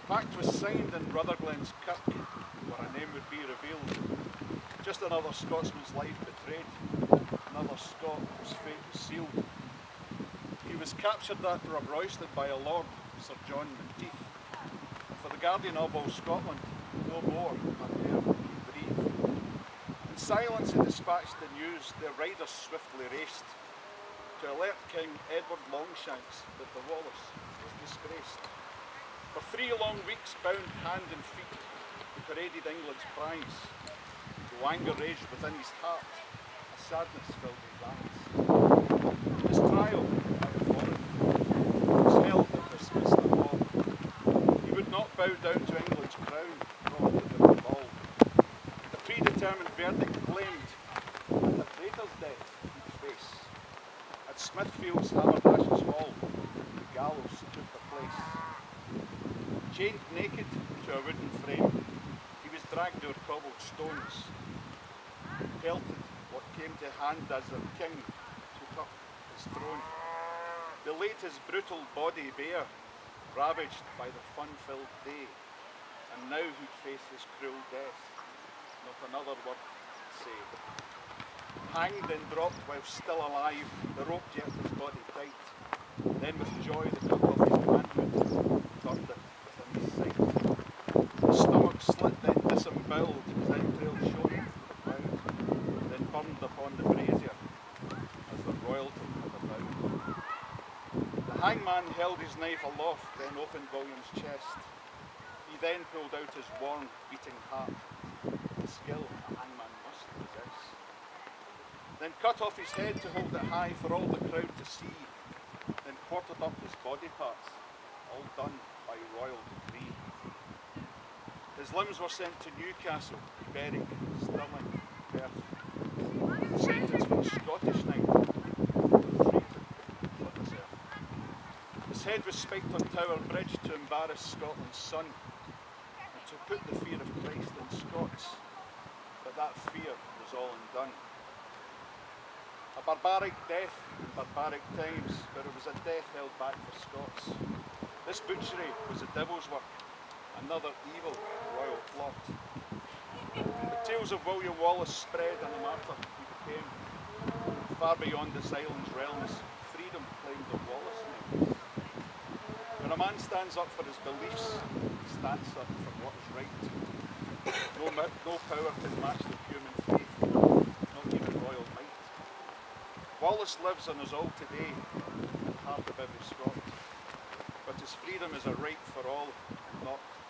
pact was signed in Rutherglen's kirk, where a name would be revealed. Just another Scotsman's life betrayed, another Scot whose fate was sealed. He was captured at Royston by a lord, Sir John Menteith. For the guardian of all Scotland, no more had dare he breathe. In silence he dispatched the news, their riders swiftly raced, to alert King Edward Longshanks that the Wallace was disgraced. For 3 long weeks, bound hand and feet, he paraded England's prize. Though anger raged within his heart, a sadness filled his eyes. His trial by a foreign was held at Westminster Hall. He would not bow down to England's crown, nor would it fall. The predetermined verdict claimed that a traitor's death he'd face. At Smithfield's Haberdashers' Hall, the gallows took the place. Chained naked to a wooden frame, he was dragged o'er cobbled stones. Pelted what came to hand as their king took up his throne. They laid his brutal body bare, ravaged by the fun-filled day, and now he'd face his cruel death, not another word to say. Hanged and dropped while still alive, the rope jerked his body tight. Then with joy they cut off his manhood, turned it within his sight. His stomach slit, then disemboweled, his entrails shone to the cloud, then burned upon the brazier as the royalty had avowed. The hangman held his knife aloft, then opened William's chest. He then pulled out his worn, beating heart, the skill a hangman must possess. Then cut off his head to hold it high for all the crowd to see, then quartered up his body parts, all done by royal decree. His limbs were sent to Newcastle, Berwick, Stirling, Perth. The sentence for a Scottish knight, freedom for this earth. His head was spiked on Tower Bridge to embarrass Scotland's son, and to put the fear of Christ in Scots, but that fear was all undone. A barbaric death in barbaric times, but it was a death held back for Scots. This butchery was the devil's work, another evil royal plot. The tales of William Wallace spread, and a martyr he became. Far beyond this island's realms, freedom claimed the Wallace name. When a man stands up for his beliefs, he stands up for what is right. No power can match the human faith, not even royal might. Wallace lives in us all today, in the heart of every Scot, but his freedom is a right for all, not